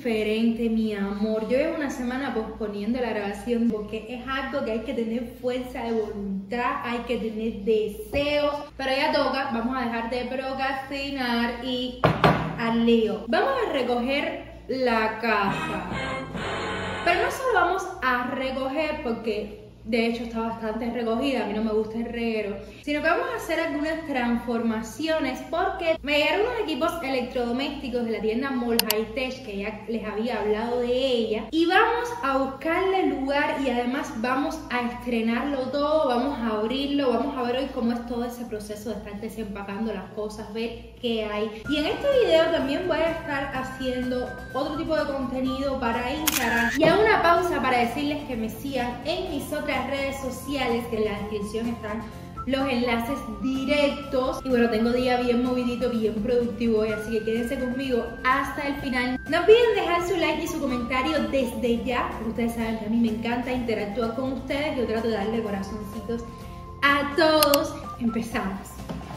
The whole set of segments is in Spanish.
diferente, mi amor. Yo llevo una semana posponiendo la grabación porque es algo que hay que tener fuerza de voluntad, hay que tener deseos, pero ya toca. Vamos a dejar de procrastinar y al lío. Vamos a recoger la casa, pero no solo vamos a recoger porque de hecho está bastante recogida, a mí no me gusta el reguero, sino que vamos a hacer algunas transformaciones porque me llegaron unos equipos electrodomésticos de la tienda Mall High Tech, que ya les había hablado de ella, y vamos a buscarle lugar y además vamos a estrenarlo todo, vamos a abrirlo, vamos a ver hoy cómo es todo ese proceso de estar desempacando las cosas, ver qué hay. Y en este video también voy a estar haciendo otro tipo de contenido para Instagram. Y hago una pausa para decirles que me sigan en mis otras redes sociales, que en la descripción están los enlaces directos. Y bueno, tengo día bien movidito, bien productivo hoy, así que quédense conmigo hasta el final. No olviden dejar su like y su comentario desde ya, porque ustedes saben que a mí me encanta interactuar con ustedes. Yo trato de darle corazoncitos a todos. Empezamos.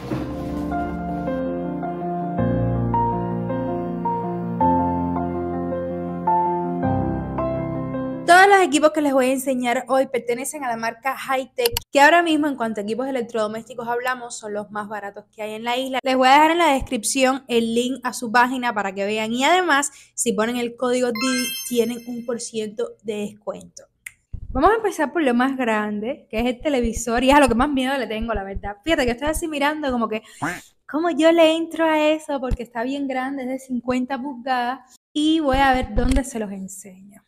Todos los equipos que les voy a enseñar hoy pertenecen a la marca Hightech, que ahora mismo en cuanto a equipos electrodomésticos hablamos son los más baratos que hay en la isla. Les voy a dejar en la descripción el link a su página para que vean, y además si ponen el código DIVI tienen un % de descuento. Vamos a empezar por lo más grande, que es el televisor, y es a lo que más miedo le tengo, la verdad. Fíjate que estoy así mirando como que cómo yo le entro a eso, porque está bien grande, es de 50 pulgadas, y voy a ver dónde se los enseño.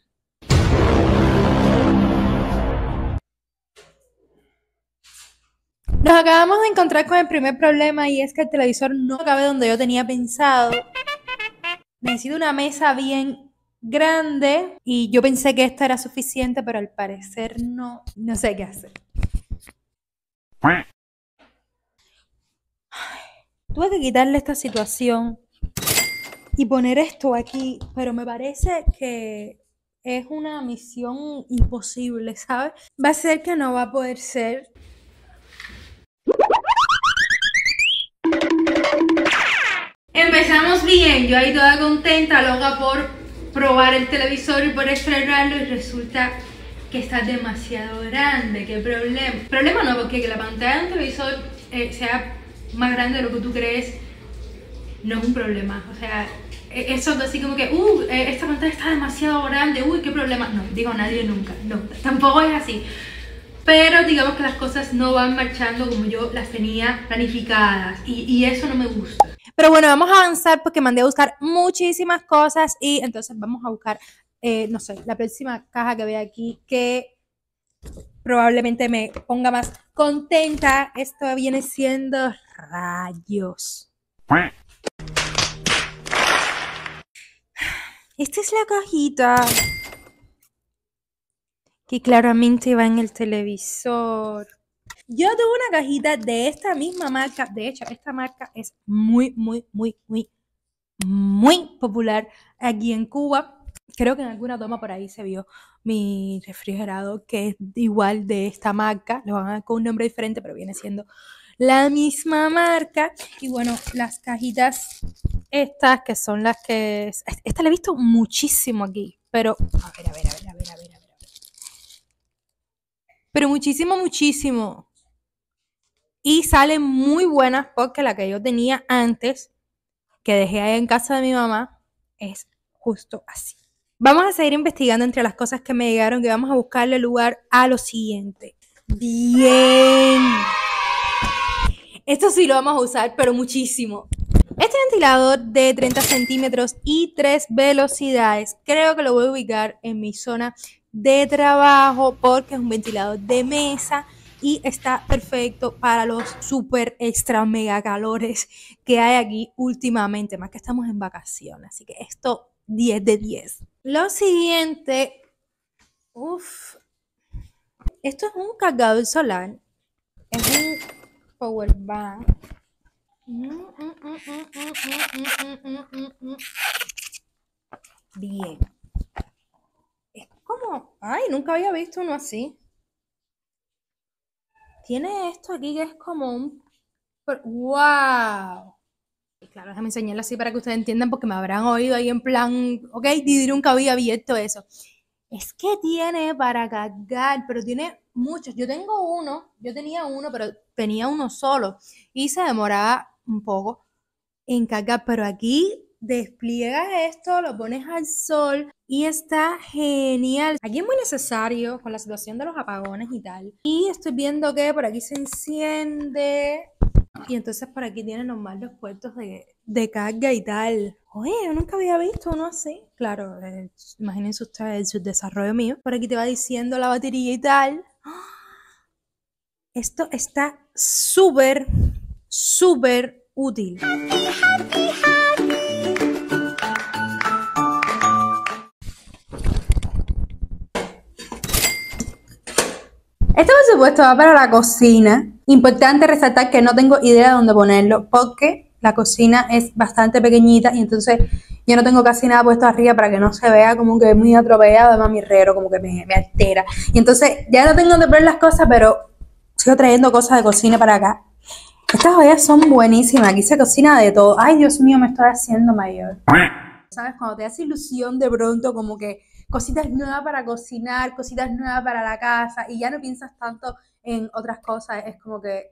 Nos acabamos de encontrar con el primer problema, y es que el televisor no cabe donde yo tenía pensado. Necesito una mesa bien grande y yo pensé que esta era suficiente, pero al parecer no sé qué hacer. Tuve que quitarle esta situación y poner esto aquí, pero me parece que es una misión imposible, ¿sabes? Va a ser que no va a poder ser. Empezamos bien, yo ahí toda contenta, loca por probar el televisor y por estrenarlo, y resulta que está demasiado grande. ¿Qué problema? Problema no, porque que la pantalla de un televisor sea más grande de lo que tú crees no es un problema. O sea, eso de así como que esta pantalla está demasiado grande, qué problema. No, digo nadie nunca, no, tampoco es así. Pero digamos que las cosas no van marchando como yo las tenía planificadas, y eso no me gusta. Pero bueno, vamos a avanzar porque mandé a buscar muchísimas cosas, y entonces vamos a buscar, no sé, la próxima caja que vea aquí que probablemente me ponga más contenta. Esto viene siendo rayos. Esta es la cajita que claramente va en el televisor. Yo tengo una cajita de esta misma marca. De hecho, esta marca es muy popular aquí en Cuba. Creo que en alguna toma por ahí se vio mi refrigerador, que es igual de esta marca. Lo van a ver con un nombre diferente, pero viene siendo la misma marca. Y bueno, las cajitas estas, que son las que... Esta la he visto muchísimo aquí, pero... A ver. Pero muchísimo. Y salen muy buenas, porque la que yo tenía antes, que dejé ahí en casa de mi mamá, es justo así. Vamos a seguir investigando entre las cosas que me llegaron, que vamos a buscarle lugar a lo siguiente. Bien. Esto sí lo vamos a usar, pero muchísimo. Este ventilador de 30 centímetros y 3 velocidades, creo que lo voy a ubicar en mi zona de trabajo, porque es un ventilador de mesa y está perfecto para los super extra mega calores que hay aquí últimamente, más que estamos en vacaciones, así que esto 10 de 10. Lo siguiente, esto es un cargador solar, es un power bank. Bien. Es como, nunca había visto uno así. Tiene esto aquí que es como un... ¡Wow! Claro, déjame enseñarlo así para que ustedes entiendan, porque me habrán oído ahí en plan, ok, Didi nunca había abierto eso. Es que tiene para cargar, pero tiene muchos. Yo tenía uno, pero tenía uno solo y se demoraba un poco en cargar, pero aquí despliegas esto, lo pones al sol y está genial. Aquí es muy necesario con la situación de los apagones y tal. Y estoy viendo que por aquí se enciende y entonces por aquí tienen normal los puertos de carga y tal. Oye, yo nunca había visto uno así. Claro, imagínense ustedes el subdesarrollo mío. Por aquí te va diciendo la batería y tal. Esto está súper, súper útil. Este por supuesto va para la cocina. Importante resaltar que no tengo idea de dónde ponerlo porque la cocina es bastante pequeñita y entonces yo no tengo casi nada puesto arriba para que no se vea como que es muy atropellado de mamirrero, como que me altera. Y entonces ya no tengo dónde poner las cosas, pero sigo trayendo cosas de cocina para acá. Estas ollas son buenísimas, aquí se cocina de todo. Ay, Dios mío, me estoy haciendo mayor. ¿Sabes? Cuando te hace ilusión de pronto como que cositas nuevas para cocinar, cositas nuevas para la casa y ya no piensas tanto en otras cosas, es como que...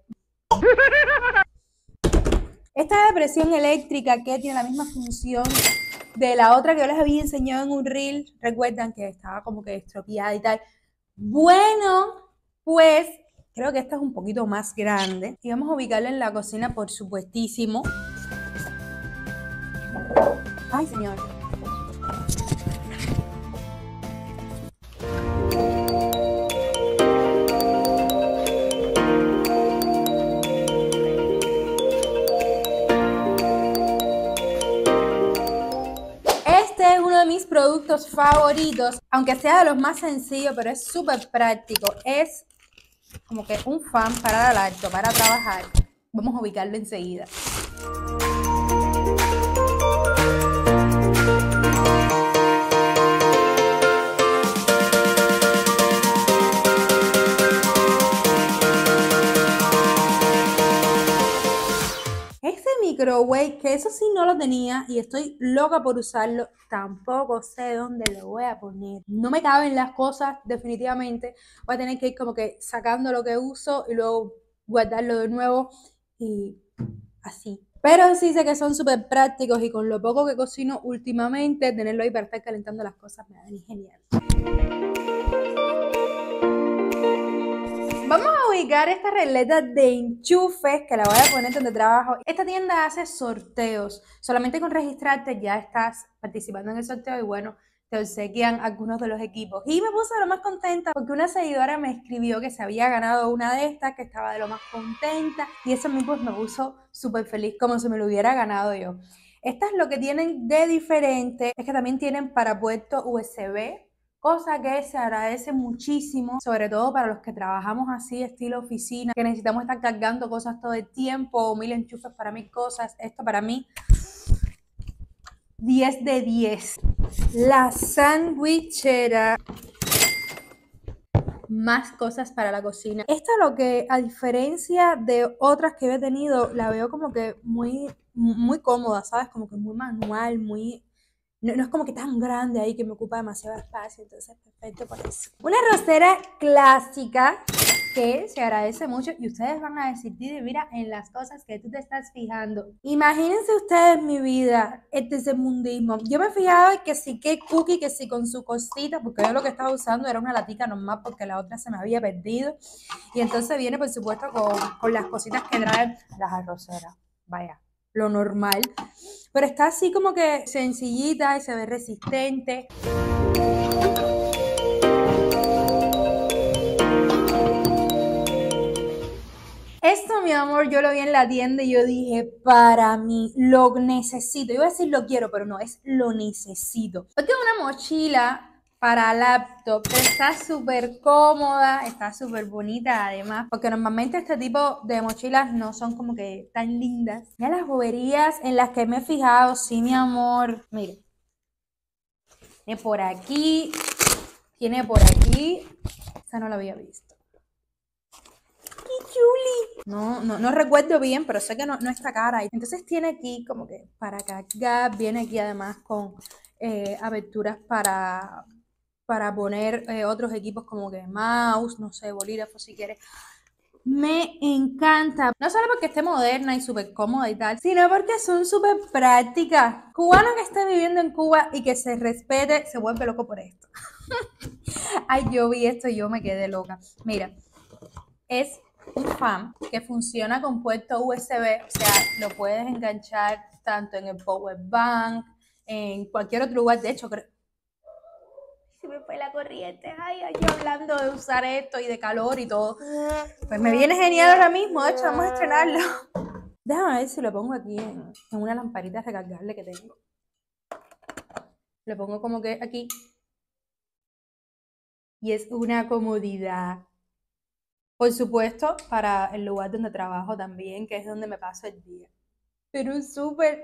Esta es de presión eléctrica que tiene la misma función de la otra que yo les había enseñado en un reel. Recuerdan que estaba como que estropeada y tal. Bueno, pues creo que esta es un poquito más grande y vamos a ubicarla en la cocina, por supuestísimo. Ay, señor. Este es uno de mis productos favoritos, aunque sea de los más sencillos, pero es súper práctico. Es como que un fan para el alto, para trabajar. Vamos a ubicarlo enseguida. Este microwave, que eso sí no lo tenía y estoy loca por usarlo, tampoco sé dónde lo voy a poner. No me caben las cosas, definitivamente. Voy a tener que ir como que sacando lo que uso y luego guardarlo de nuevo y así. Pero sí sé que son súper prácticos y con lo poco que cocino últimamente, tenerlo ahí para estar calentando las cosas me da genial. Vamos a ubicar esta regleta de enchufes que la voy a poner donde trabajo. Esta tienda hace sorteos. Solamente con registrarte ya estás participando en el sorteo y bueno, te obsequian algunos de los equipos. Y me puse de lo más contenta porque una seguidora me escribió que se había ganado una de estas, que estaba de lo más contenta. Y eso a mí pues me puso súper feliz, como si me lo hubiera ganado yo. Estas lo que tienen de diferente es que también tienen para puerto USB. Cosa que se agradece muchísimo, sobre todo para los que trabajamos así, estilo oficina, que necesitamos estar cargando cosas todo el tiempo, 1000 enchufes para 1000 cosas. Esto para mí, 10 de 10. La sandwichera. Más cosas para la cocina. Esta lo que, a diferencia de otras que he tenido, la veo como que muy cómoda, ¿sabes? Como que muy manual, muy... No es como que tan grande ahí que me ocupa demasiado espacio, entonces perfecto por eso. Una arrocera clásica que se agradece mucho y ustedes van a decir, Didi, mira en las cosas que tú te estás fijando. Imagínense ustedes mi vida, este mundismo. Yo me fijaba que sí, que cookie, que sí con su cosita, porque yo lo que estaba usando era una latica normal porque la otra se me había perdido. Y entonces viene por supuesto con las cositas que traen las arroceras. Vaya, lo normal. Pero está así como que sencillita y se ve resistente. Esto, mi amor, yo lo vi en la tienda y yo dije, para mí, lo necesito. Yo iba a decir lo quiero, pero no, es lo necesito. Porque es una mochila para laptop, pero está súper cómoda, está súper bonita además, porque normalmente este tipo de mochilas no son como que tan lindas. Mira las boberías en las que me he fijado, sí, mi amor. Mire, tiene por aquí, esa no la había visto. Julie! No recuerdo bien, pero sé que no está cara. Entonces tiene aquí como que para cargar, viene aquí además con aberturas para poner otros equipos como que mouse, no sé, bolígrafo si quieres. Me encanta, no solo porque esté moderna y súper cómoda y tal, sino porque son súper prácticas. Cubano que esté viviendo en Cuba y que se respete, se vuelve loco por esto. Ay, yo vi esto y yo me quedé loca. Mira, es un fan que funciona con puerto USB, o sea, lo puedes enganchar tanto en el power bank, en cualquier otro lugar. De hecho, creo... Se me fue la corriente. Ay, yo hablando de usar esto y de calor y todo. Pues me viene genial ahora mismo. De hecho, vamos a estrenarlo. Déjame ver si lo pongo aquí en una lamparita recargable que tengo. Lo pongo como que aquí. Y es una comodidad. Por supuesto, para el lugar donde trabajo también, que es donde me paso el día. Pero es súper...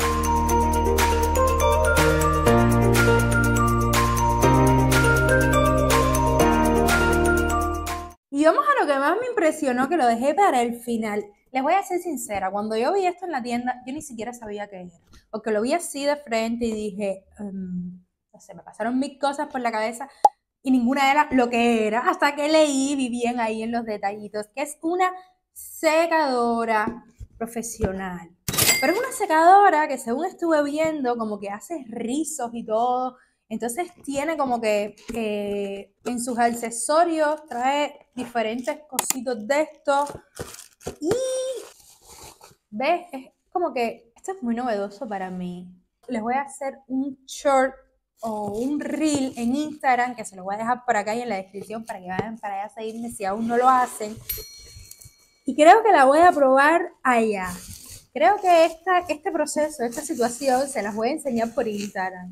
Y vamos a lo que más me impresionó, que lo dejé para el final. Les voy a ser sincera, cuando yo vi esto en la tienda, yo ni siquiera sabía qué era. Porque lo vi así de frente y dije, no sé, me pasaron mil cosas por la cabeza y ninguna era lo que era. Hasta que leí, vi bien ahí en los detallitos, que es una secadora profesional. Pero es una secadora que, según estuve viendo, como que hace rizos y todo. Entonces tiene como que en sus accesorios trae diferentes cositos de esto. Y ves, es como que esto es muy novedoso para mí. Les voy a hacer un short o un reel en Instagram, que se lo voy a dejar por acá y en la descripción para que vayan para allá a seguirme si aún no lo hacen. Y creo que la voy a probar allá. Creo que este proceso, esta situación, se las voy a enseñar por Instagram.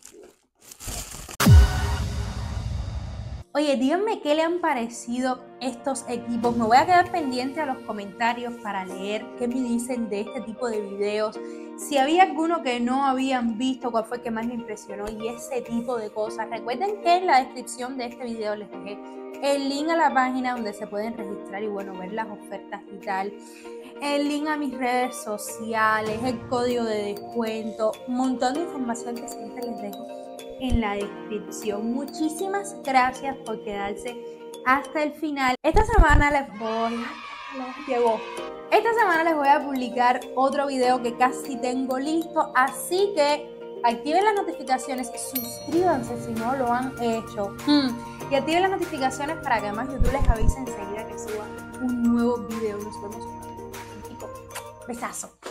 Oye, díganme qué le han parecido estos equipos. Me voy a quedar pendiente a los comentarios para leer qué me dicen de este tipo de videos. Si había alguno que no habían visto, cuál fue el que más me impresionó y ese tipo de cosas. Recuerden que en la descripción de este video les dejé el link a la página donde se pueden registrar y bueno, ver las ofertas y tal. El link a mis redes sociales, el código de descuento, un montón de información que siempre les dejo en la descripción. Muchísimas gracias por quedarse hasta el final. Esta semana les voy a publicar otro video que casi tengo listo, así que activen las notificaciones, suscríbanse si no lo han hecho y activen las notificaciones para que además YouTube les avise enseguida que suba un nuevo video. Nos vemos pronto. Besazo.